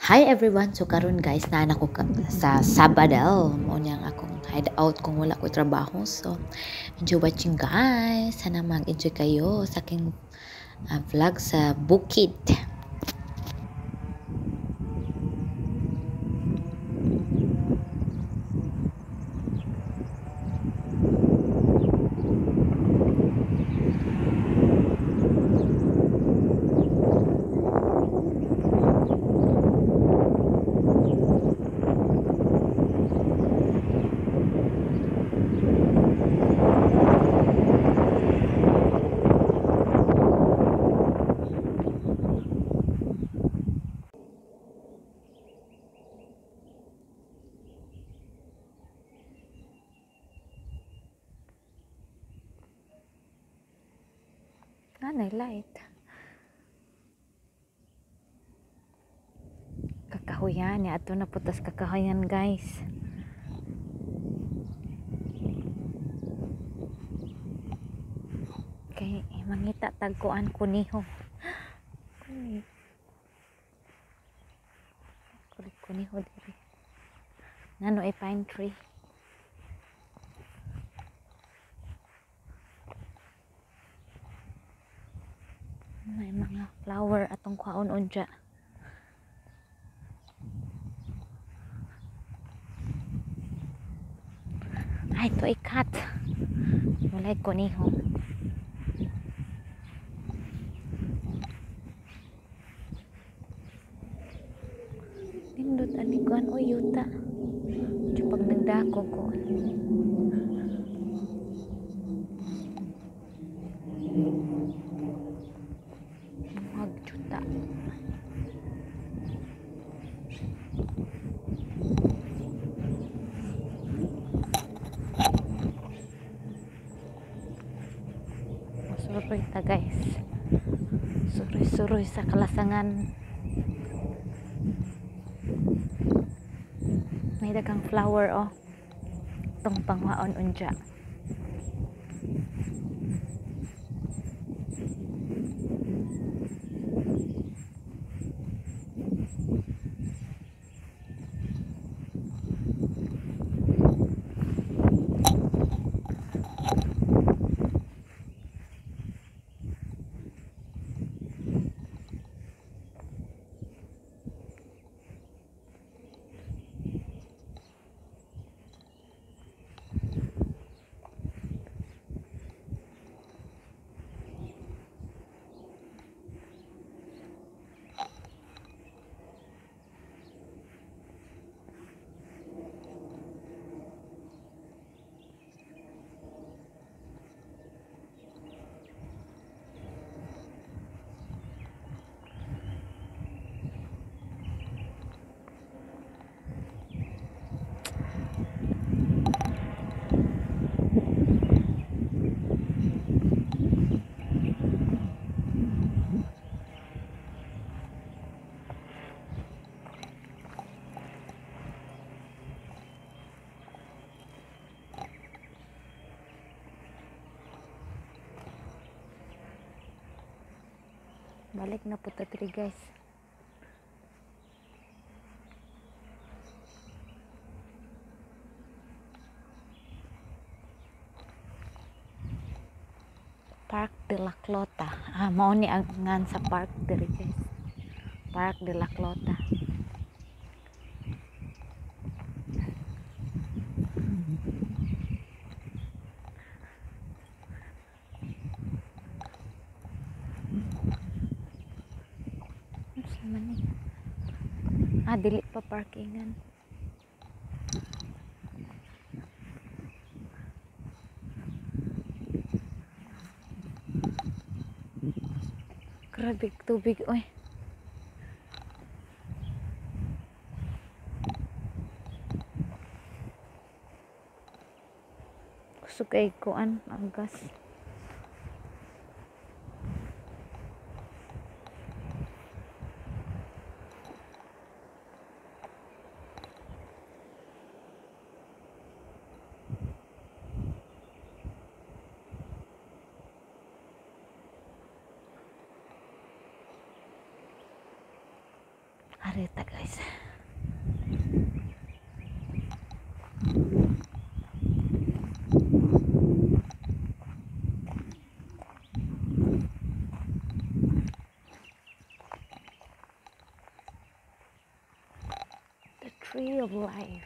Hi everyone! So karon guys, naan ako sa Sabadell. Mo niyang akong hideout kung wala ko trabaho. So, enjoy watching guys. Sana mag-enjoy kayo sa aking vlog sa Bukid. Nanay light. Kakahuyan. Ato na putas kakahuyan guys. Okay, mangita tagkuan kuniho. Kuniho diri. Nano ay pine tree. May mga flower atong kwaon unja. Ay, ito ay cat. Walay kuniho. Nindot ani kuan o yuta. Diyo pag nagdako ko. Magjuta. Suroy ta guys. Suroy-suroy sa kalasangan. May dagang flower oh. Itong pangwaon unja. Balik na po ta diri guys. Park de la Clota. Mao ni ang ngan sa park diri guys. Park de la Clota. Dili pa parkingan. Grabe tubig oy. Gusto kay kuan ang gas. Arita guys. The tree of life.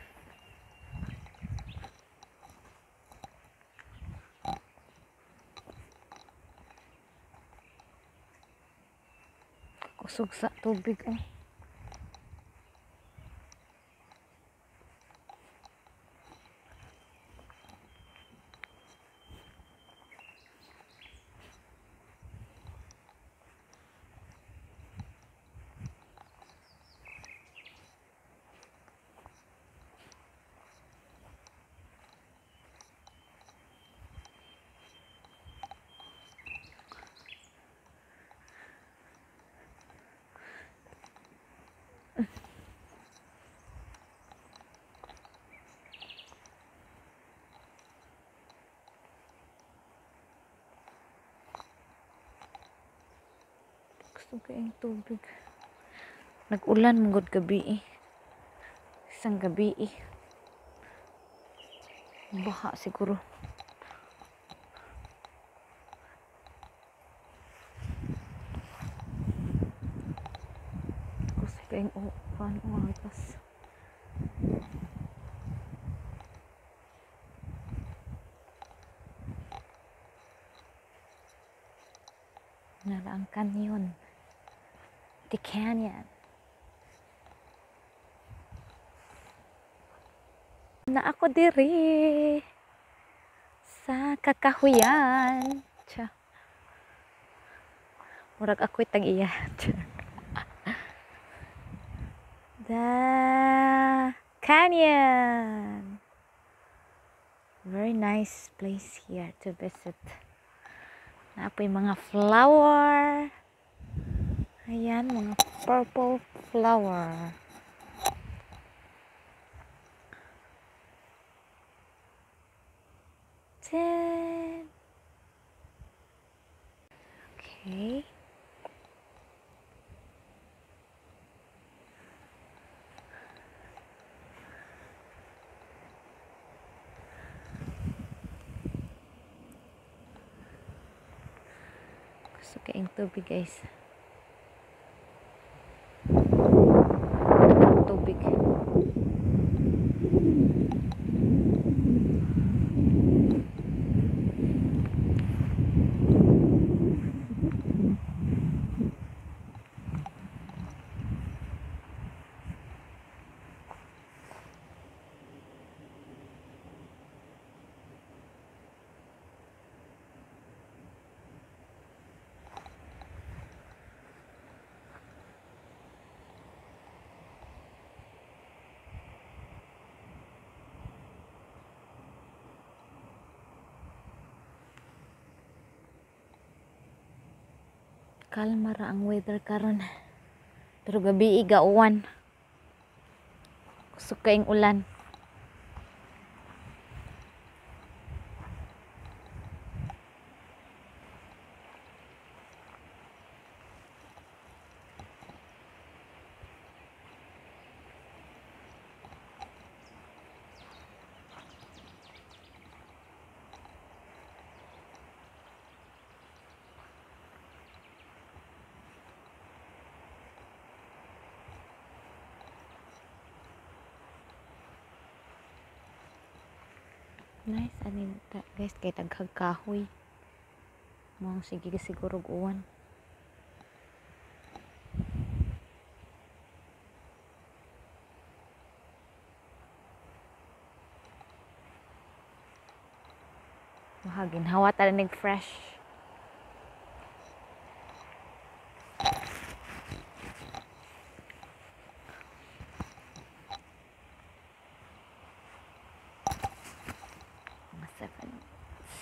Kusog sa tubig eh. Kusog kayong tubig. Nag-ulan mungod gabi eh. Isang gabi eh. Baha siguro. Kusog kayong umagas. Nara ang canyon. The canyon. Na ako diri sa kakahuyan. Tsa. Murag ako'y tag-iya. The canyon. Very nice place here to visit. Napoy mga flower. Ayan, mga purple flower. Ten. Okay. Gusto kayong tubig guys. Tubig. Kalma ra ang weather karon. Pero gabi igauwan. Kusog kayong ulan. Nice anin guys kay taghag kahoy. Mo sige siguro uwan. Mahagin hawa ta nig fresh. Mga 7 minutes.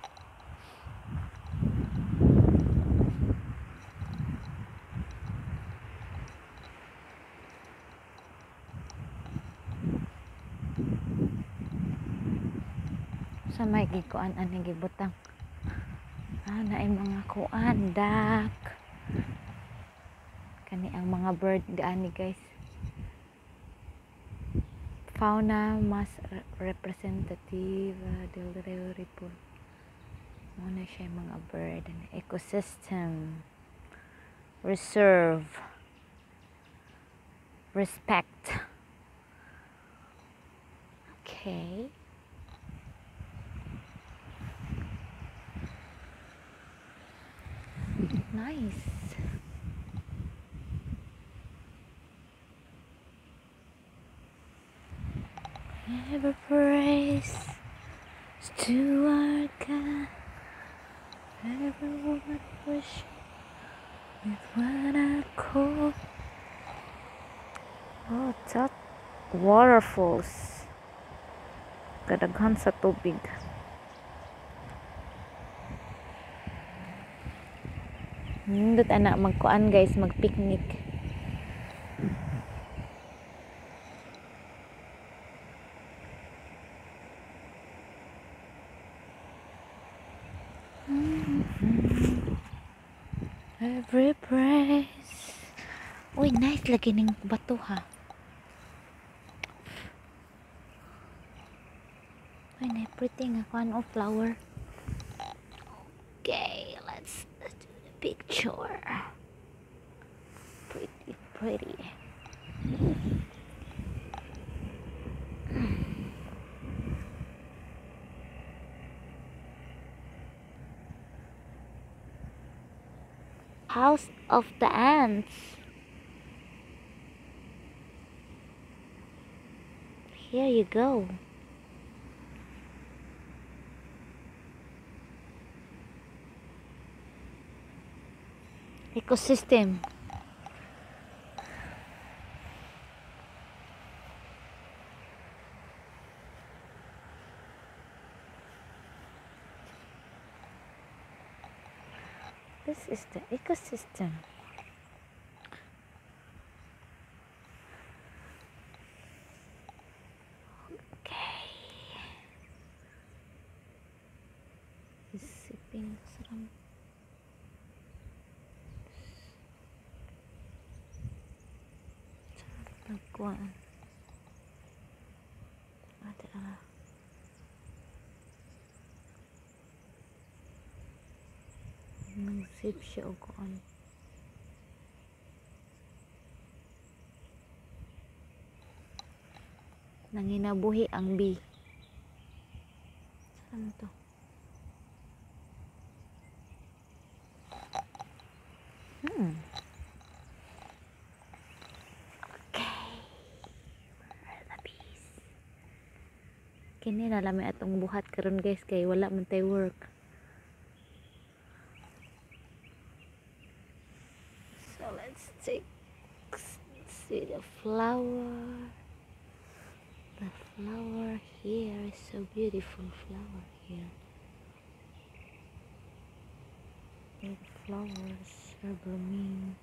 Sa may gikuan ani gibutang. Naay mga kuan dak. Kani Kani ang mga bird gaani guys. Fauna mas representative del report. Muna siya mga bird. Ecosystem. Reserve. Respect. Okay. Nice. Ever praise to our God. Everyone wish with what I call. Oh, that waterfalls. Kadaghan sa tubig. Nindot anak magkuan guys, magpicnic. Every praise. Uy, nice lagi ning bato ha. Uy, na pretty nga kuan of flower. Okay, let's do the picture. Pretty. House of the ants. Here you go. Ecosystem. This is the ecosystem. Okay. Isipin sarang. Nagkuan. Ate ala. Nag-sip siya o kuan. Nanginabuhi ang bee. Saan to? Okay. Where are the bees? Kini nalami atong buhat karon guys kay wala man tay work. So let's see the flower. The flower here is so beautiful. Flower here. The flowers are blooming.